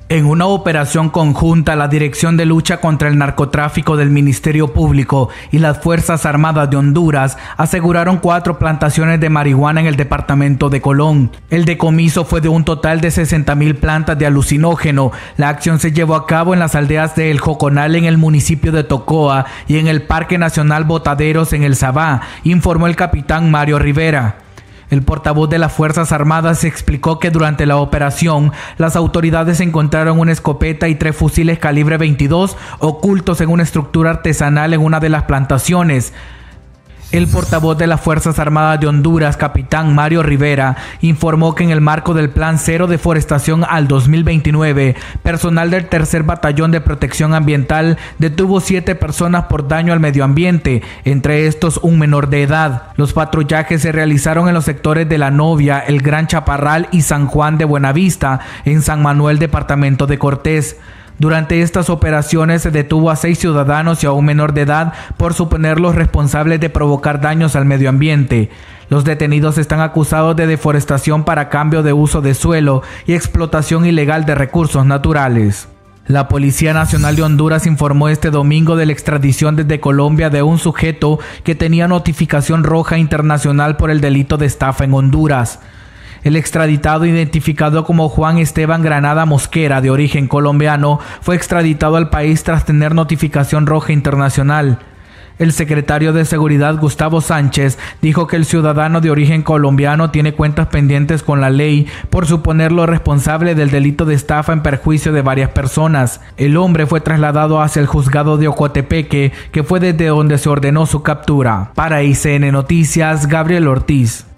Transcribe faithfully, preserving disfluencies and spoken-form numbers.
En una operación conjunta, la Dirección de Lucha contra el Narcotráfico del Ministerio Público y las Fuerzas Armadas de Honduras aseguraron cuatro plantaciones de marihuana en el departamento de Colón. El decomiso fue de un total de sesenta mil plantas de alucinógeno. La acción se llevó a cabo en las aldeas de El Joconal en el municipio de Tocoa y en el Parque Nacional Botaderos en El Sabá, informó el capitán Mario Rivera. El portavoz de las Fuerzas Armadas explicó que durante la operación las autoridades encontraron una escopeta y tres fusiles calibre veintidós ocultos en una estructura artesanal en una de las plantaciones. El portavoz de las Fuerzas Armadas de Honduras, capitán Mario Rivera, informó que en el marco del Plan Cero Deforestación al dos mil veintinueve, personal del tercer Batallón de Protección Ambiental detuvo siete personas por daño al medio ambiente, entre estos un menor de edad. Los patrullajes se realizaron en los sectores de La Novia, El Gran Chaparral y San Juan de Buenavista, en San Manuel, departamento de Cortés. Durante estas operaciones se detuvo a seis ciudadanos y a un menor de edad por suponerlos responsables de provocar daños al medio ambiente. Los detenidos están acusados de deforestación para cambio de uso de suelo y explotación ilegal de recursos naturales. La Policía Nacional de Honduras informó este domingo de la extradición desde Colombia de un sujeto que tenía notificación roja internacional por el delito de estafa en Honduras. El extraditado, identificado como Juan Esteban Granada Mosquera, de origen colombiano, fue extraditado al país tras tener notificación roja internacional. El secretario de Seguridad, Gustavo Sánchez, dijo que el ciudadano de origen colombiano tiene cuentas pendientes con la ley por suponerlo responsable del delito de estafa en perjuicio de varias personas. El hombre fue trasladado hacia el juzgado de Ocotepeque, que fue desde donde se ordenó su captura. Para I C N Noticias, Gabriel Ortiz.